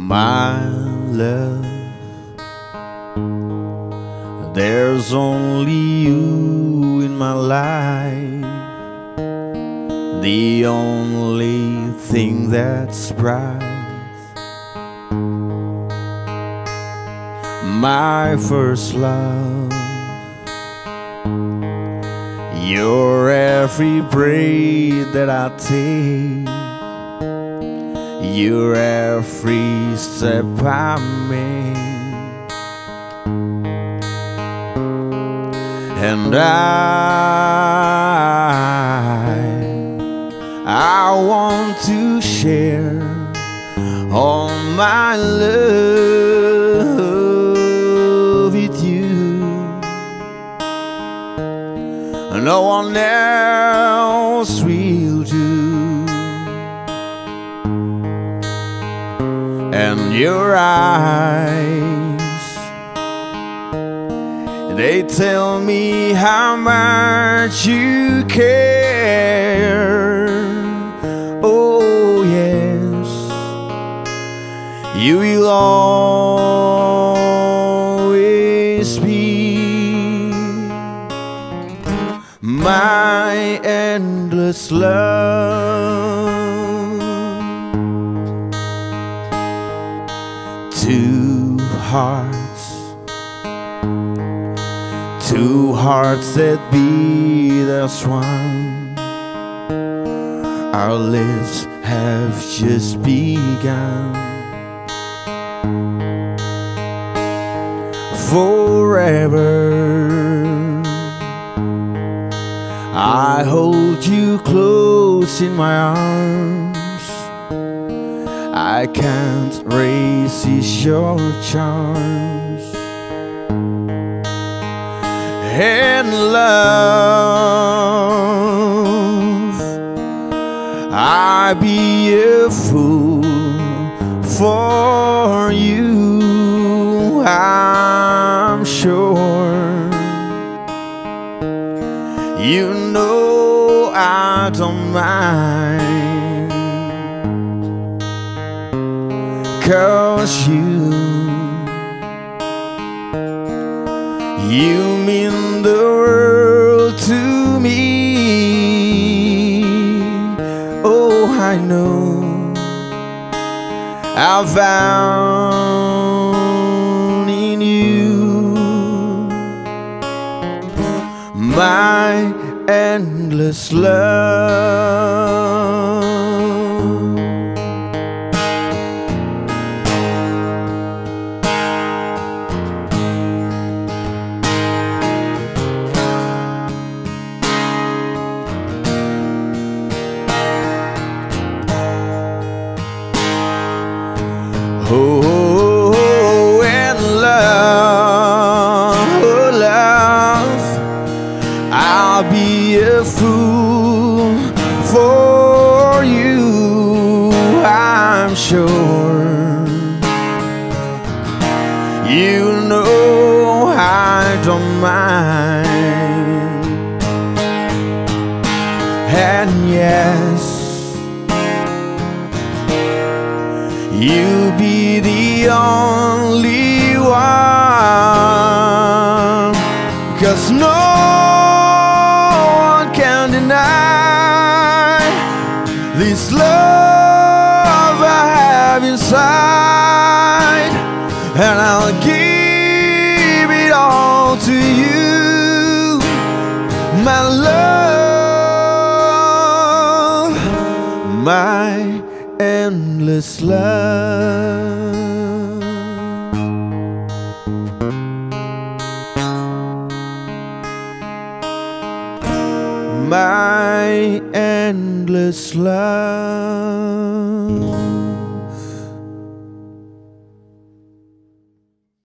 My love, there's only you in my life, the only thing that's bright. My first love, you're every breath that I take, you're every step I make, and I want to share all my love with you. No one else will do. And your eyes, they tell me how much you care. Oh yes, you will always be my endless love. Two hearts that beat as one. Our lives have just begun. Forever I hold you close in my arms. I can't resist your charms. And love, I'd be a fool for you, I'm sure. You know I don't mind, 'cause you mean the world to me. Oh, I know I found in you my endless love. Oh, and love, oh, love, I'll be a fool for you, I'm sure. You know I don't mind. And yes, you'll be the only one, 'cause no one can deny this love I have inside, and I'll give it all to you, my love, my endless love. My endless love.